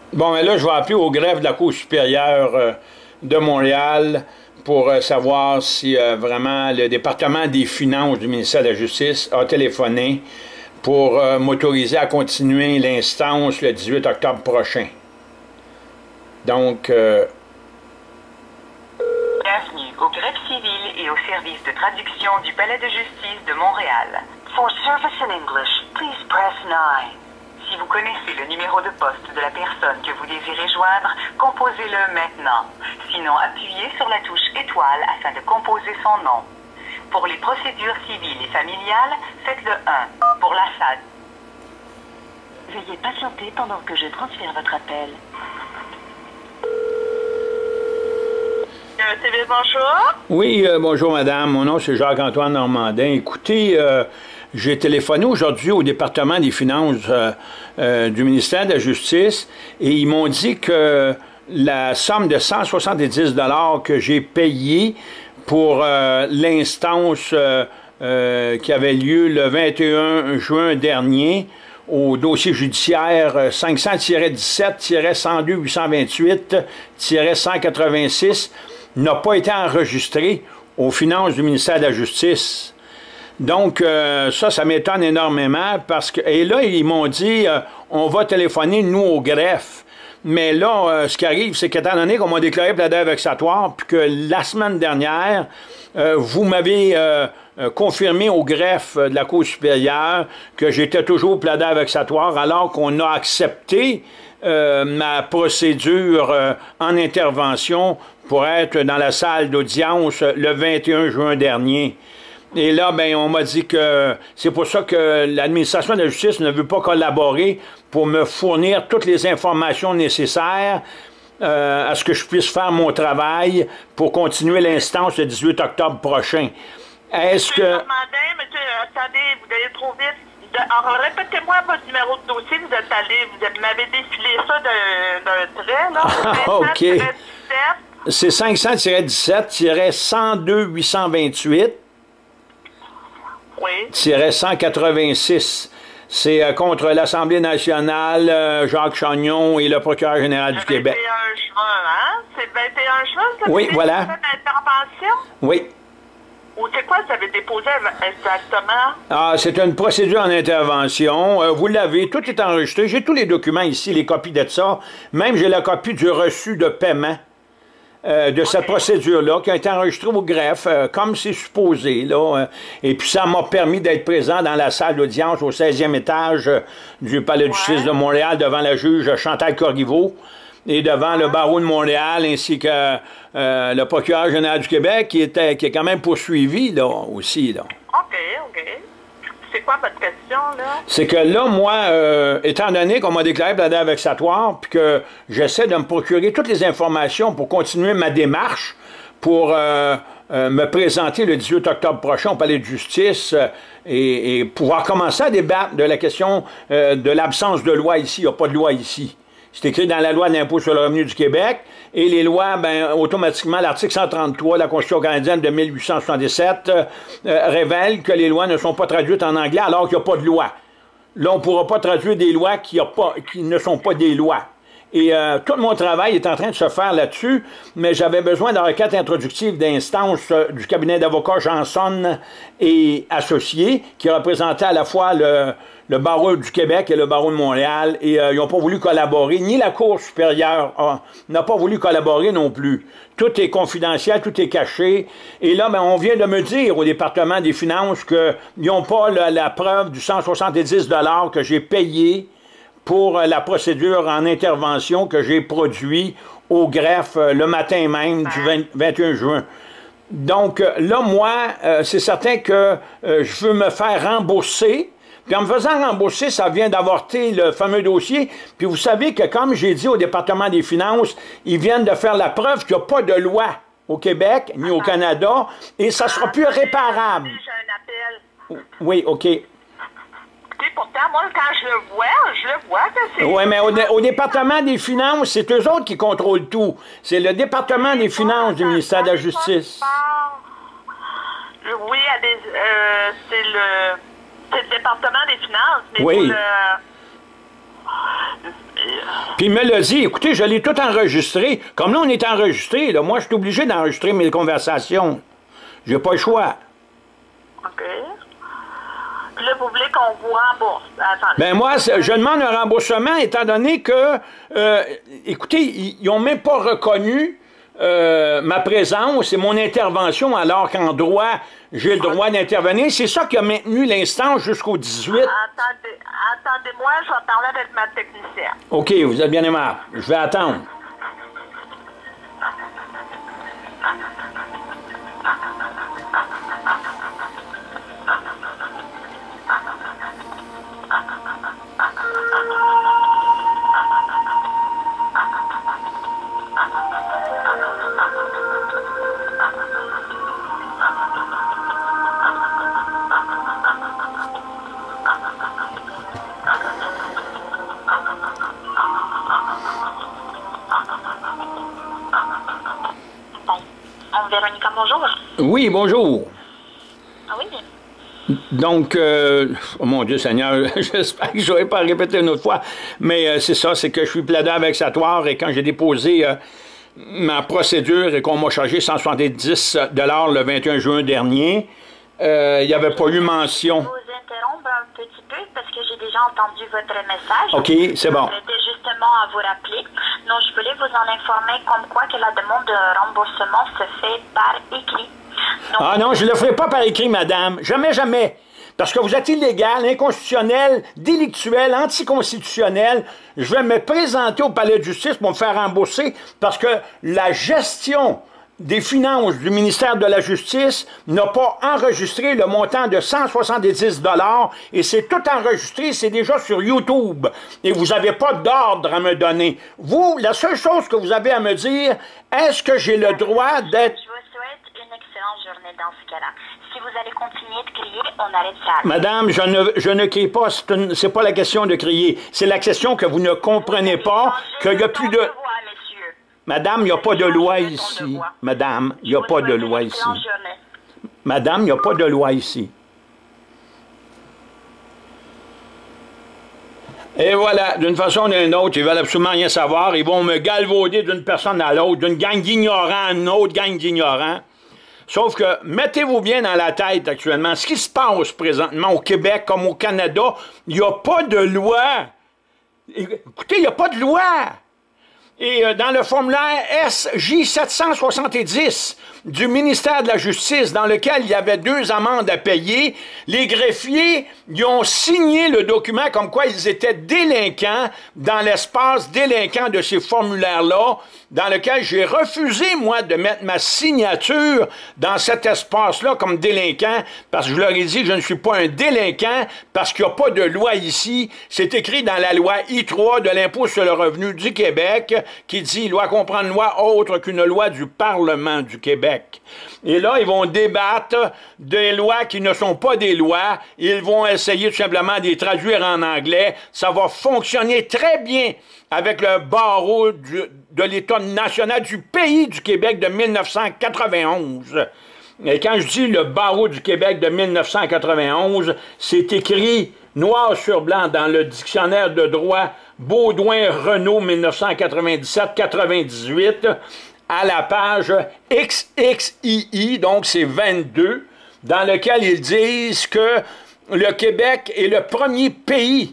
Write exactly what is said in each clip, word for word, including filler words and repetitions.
Bon, mais là, je vais appeler au greffe de la Cour supérieure euh, de Montréal pour euh, savoir si euh, vraiment le département des finances du ministère de la Justice a téléphoné pour euh, m'autoriser à continuer l'instance le dix-huit octobre prochain. Donc... Euh... Bienvenue au greffe civil et au service de traduction du Palais de justice de Montréal. For service in English, please press nine. Si vous connaissez le numéro de poste de la personne que vous désirez joindre, composez-le maintenant. Sinon, appuyez sur la touche étoile afin de composer son nom. Pour les procédures civiles et familiales, faites le un. Pour la S A D. Veuillez patienter pendant que je transfère votre appel. Euh, T V, bonjour. Oui, euh, bonjour madame. Mon nom c'est Jacques-Antoine Normandin. Écoutez, euh, j'ai téléphoné aujourd'hui au département des finances euh, euh, du ministère de la Justice et ils m'ont dit que la somme de cent soixante-dix dollars que j'ai payée pour euh, l'instance euh, euh, qui avait lieu le vingt et un juin dernier au dossier judiciaire cinq cents dix-sept cent deux huit cent vingt-huit cent quatre-vingt-six n'a pas été enregistré aux finances du ministère de la Justice. Donc, euh, ça, ça m'étonne énormément parce que... Et là, ils m'ont dit, euh, on va téléphoner, nous, au greffe. Mais là, euh, ce qui arrive, c'est qu'étant donné qu'on m'a déclaré plaideur vexatoire, puis que la semaine dernière, euh, vous m'avez euh, euh, confirmé au greffe de la Cour supérieure que j'étais toujours plaideur vexatoire, alors qu'on a accepté euh, ma procédure euh, en intervention pour être dans la salle d'audience le vingt et un juin dernier. Et là, ben, on m'a dit que c'est pour ça que l'administration de la justice ne veut pas collaborer pour me fournir toutes les informations nécessaires euh, à ce que je puisse faire mon travail pour continuer l'instance le dix-huit octobre prochain. Est-ce que... Normandin, monsieur, attendez, vous allez trop vite. Alors, répétez-moi votre numéro de dossier. Vous êtes allé, vous m'avez défilé ça d'un trait, là. Ah, OK. C'est cinq cents dix-sept cent deux huit cent vingt-huit. Oui. cent quatre-vingt-six. C'est euh, contre l'Assemblée nationale, euh, Jacques Chagnon et le procureur général du Québec. vingt et un juin, hein? C'est le vingt et un juin, ça? Oui, voilà. Intervention? Oui. Ou c'est quoi vous avez déposé exactement? Ah, c'est une procédure en intervention. Euh, vous l'avez, tout est enregistré. J'ai tous les documents ici, les copies de ça. Même j'ai la copie du reçu de paiement. Euh, de okay. Cette procédure-là, qui a été enregistrée au greffe, euh, comme c'est supposé, là. Euh, et puis ça m'a permis d'être présent dans la salle d'audience au seizième étage euh, du Palais de justice de Montréal, devant la juge Chantal Corriveau, et devant le barreau de Montréal, ainsi que euh, le procureur général du Québec, qui était qui est quand même poursuivi, là, aussi, là. OK, OK. C'est quoi votre question, là? C'est que là, moi, euh, étant donné qu'on m'a déclaré plaideur vexatoire, puis que j'essaie de me procurer toutes les informations pour continuer ma démarche, pour euh, euh, me présenter le dix-huit octobre prochain au Palais de justice euh, et, et pouvoir commencer à débattre de la question euh, de l'absence de loi ici. Il n'y a pas de loi ici. C'est écrit dans la loi de l'impôt sur le revenu du Québec, et les lois, ben, automatiquement, l'article cent trente-trois de la Constitution canadienne de mille huit cent soixante-dix-sept euh, euh, révèle que les lois ne sont pas traduites en anglais alors qu'il n'y a pas de loi. Là, on ne pourra pas traduire des lois qui, a pas, qui ne sont pas des lois. Et euh, tout mon travail est en train de se faire là-dessus, mais j'avais besoin de la requête introductive d'instance euh, du cabinet d'avocats Janson et Associés, qui représentait à la fois le, le barreau du Québec et le barreau de Montréal, et euh, ils n'ont pas voulu collaborer, ni la Cour supérieure ah, n'a pas voulu collaborer non plus. Tout est confidentiel, tout est caché, et là, ben, on vient de me dire au département des finances qu'ils n'ont pas la, la preuve du cent soixante-dix dollars que j'ai payé pour la procédure en intervention que j'ai produit au greffe le matin même du vingt et un juin. Donc là, moi, euh, c'est certain que euh, je veux me faire rembourser. Puis en me faisant rembourser, ça vient d'avorter le fameux dossier. Puis vous savez que, comme j'ai dit au département des finances, ils viennent de faire la preuve qu'il n'y a pas de loi au Québec ni au Canada et ça ne sera plus réparable. J'ai un appel. Oui, OK. Pourtant, moi, quand je le vois, je le vois que c'est... Oui, mais au, au département des finances, c'est eux autres qui contrôlent tout. C'est le département des finances du ministère de la Justice. Oui, euh, c'est le, le département des finances, mais oui. le... Puis il me l'a dit, écoutez, je l'ai tout enregistré. Comme là, on est enregistré, là, moi, je suis obligé d'enregistrer mes conversations. J'ai pas le choix. OK. Puis là, vous voulez qu'on vous rembourse. Attendez. Ben moi, je demande un remboursement étant donné que, euh, écoutez, ils n'ont même pas reconnu euh, ma présence et mon intervention alors qu'en droit, j'ai le droit d'intervenir. C'est ça qui a maintenu l'instance jusqu'au dix-huit. Attendez, attendez-moi, je vais parler avec ma technicienne. OK, vous êtes bien aimable. Je vais attendre. Véronica, bonjour. Oui, bonjour. Ah oui? Donc, euh, oh mon Dieu Seigneur, j'espère que je ne vais pas répéter une autre fois, mais euh, c'est ça, c'est que je suis plaidant vexatoire et quand j'ai déposé euh, ma procédure et qu'on m'a chargé cent soixante-dix dollars le vingt et un juin dernier, euh, il n'y avait pas eu mention. Je vous interrompre un petit peu parce que j'ai déjà entendu votre message. OK, c'est bon. J'étais justement à vous rappeler. Donc, je voulais vous en informer comme quoi que la demande de remboursement se fait par écrit. Donc, ah non, je ne le ferai pas par écrit, madame. Jamais, jamais. Parce que vous êtes illégal, inconstitutionnel, délictuel, anticonstitutionnel. Je vais me présenter au palais de justice pour me faire rembourser parce que la gestion des finances du ministère de la Justice n'a pas enregistré le montant de cent soixante-dix dollars et c'est tout enregistré, c'est déjà sur YouTube. Et vous n'avez pas d'ordre à me donner. Vous, la seule chose que vous avez à me dire, est-ce que j'ai le droit d'être... Je vous souhaite une excellente journée dans ce cas-là. Si vous allez continuer de crier, on arrête ça. Madame, je ne, je ne crie pas, c'est pas la question de crier. C'est la question que vous ne comprenez pas, qu'il n'y a plus de... Madame, il n'y a pas de loi ici. Madame, il n'y a pas de loi ici. Madame, il n'y a pas de loi ici. Et voilà, d'une façon ou d'une autre, ils veulent absolument rien savoir. Ils vont me galvauder d'une personne à l'autre, d'une gang d'ignorants à une autre gang d'ignorants. Sauf que, mettez-vous bien dans la tête actuellement, ce qui se passe présentement au Québec comme au Canada, il n'y a pas de loi. Écoutez, il n'y a pas de loi. Et euh, dans le formulaire S J sept cent soixante-dix du ministère de la Justice, dans lequel il y avait deux amendes à payer, les greffiers ils ont signé le document comme quoi ils étaient délinquants dans l'espace délinquant de ces formulaires-là, dans lequel j'ai refusé, moi, de mettre ma signature dans cet espace-là comme délinquant, parce que je leur ai dit que je ne suis pas un délinquant, parce qu'il n'y a pas de loi ici. C'est écrit dans la loi I trois de l'impôt sur le revenu du Québec, qui dit « Loi comprend une loi autre qu'une loi du Parlement du Québec ». Et là, ils vont débattre des lois qui ne sont pas des lois. Ils vont essayer tout simplement de les traduire en anglais. Ça va fonctionner très bien avec le barreau du, de l'État national du pays du Québec de mille neuf cent quatre-vingt-onze. Et quand je dis le barreau du Québec de mille neuf cent quatre-vingt-onze, c'est écrit noir sur blanc dans le dictionnaire de droit Baudouin-Renault mille neuf cent quatre-vingt-dix-sept quatre-vingt-dix-huit à la page X X I I, donc c'est vingt-deux, dans lequel ils disent que le Québec est le premier pays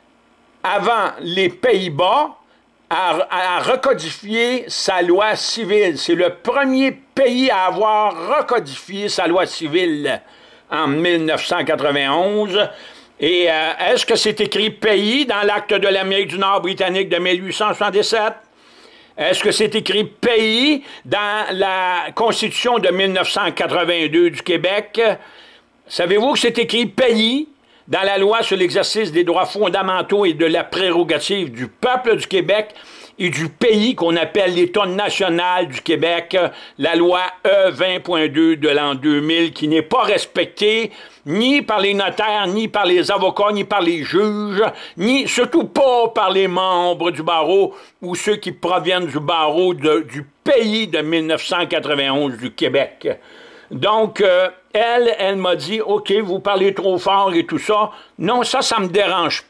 avant les Pays-Bas à, à recodifier sa loi civile. C'est le premier pays à avoir recodifié sa loi civile en mille neuf cent quatre-vingt-onze. Et euh, est-ce que c'est écrit pays dans l'acte de l'Amérique du Nord britannique de mille huit cent soixante-dix-sept? Est-ce que c'est écrit pays dans la Constitution de mille neuf cent quatre-vingt-deux du Québec? Savez-vous que c'est écrit pays dans la loi sur l'exercice des droits fondamentaux et de la prérogative du peuple du Québec et du pays qu'on appelle l'État national du Québec, la loi E vingt point deux de l'an deux mille, qui n'est pas respectée ni par les notaires, ni par les avocats, ni par les juges, ni surtout pas par les membres du barreau ou ceux qui proviennent du barreau de, du pays de mille neuf cent quatre-vingt-onze du Québec. Donc, euh, elle, elle m'a dit, OK, vous parlez trop fort et tout ça. Non, ça, ça me dérange pas.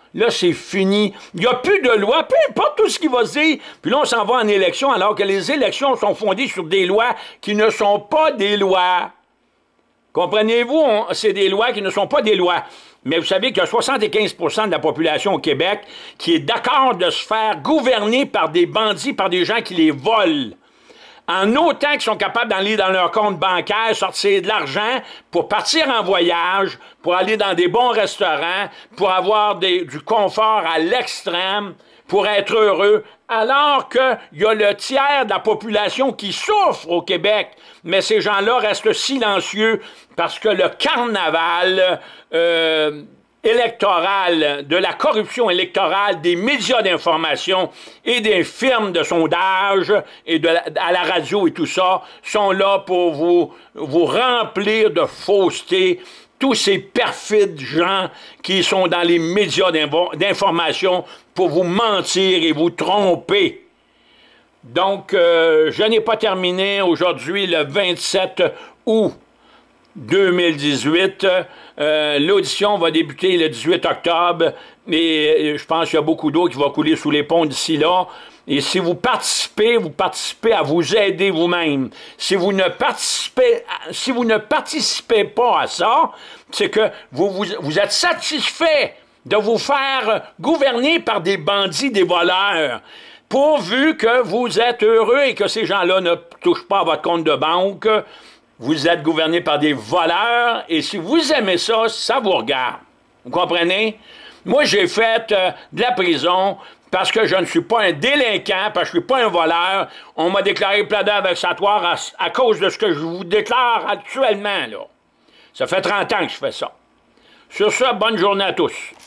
Là, c'est fini. Il n'y a plus de loi, peu importe tout ce qui va se dire. Puis là, on s'en va en élection, alors que les élections sont fondées sur des lois qui ne sont pas des lois. Comprenez-vous? C'est des lois qui ne sont pas des lois. Mais vous savez qu'il y a soixante-quinze pour cent de la population au Québec qui est d'accord de se faire gouverner par des bandits, par des gens qui les volent. En autant qu'ils sont capables d'aller dans leur compte bancaire, sortir de l'argent pour partir en voyage, pour aller dans des bons restaurants, pour avoir des, du confort à l'extrême, pour être heureux, alors qu'il y a le tiers de la population qui souffre au Québec. Mais ces gens-là restent silencieux parce que le carnaval euh, électoral, de la corruption électorale, des médias d'information et des firmes de sondage et de la, à la radio et tout ça, sont là pour vous, vous remplir de fausseté. Tous ces perfides gens qui sont dans les médias d'information pour vous mentir et vous tromper. Donc, euh, je n'ai pas terminé aujourd'hui, le vingt-sept août deux mille dix-huit. Euh, L'audition va débuter le dix-huit octobre, et je pense qu'il y a beaucoup d'eau qui va couler sous les ponts d'ici là. Et si vous participez, vous participez à vous aider vous-même. Si vous ne participez, si vous ne participez pas à ça, c'est que vous, vous, vous êtes satisfait de vous faire gouverner par des bandits, des voleurs, pourvu que vous êtes heureux et que ces gens-là ne touchent pas à votre compte de banque. Vous êtes gouverné par des voleurs, et si vous aimez ça, ça vous regarde. Vous comprenez? Moi, j'ai fait euh, de la prison parce que je ne suis pas un délinquant, parce que je ne suis pas un voleur. On m'a déclaré plaidant vexatoire à, à cause de ce que je vous déclare actuellement, là. Ça fait trente ans que je fais ça. Sur ça, bonne journée à tous.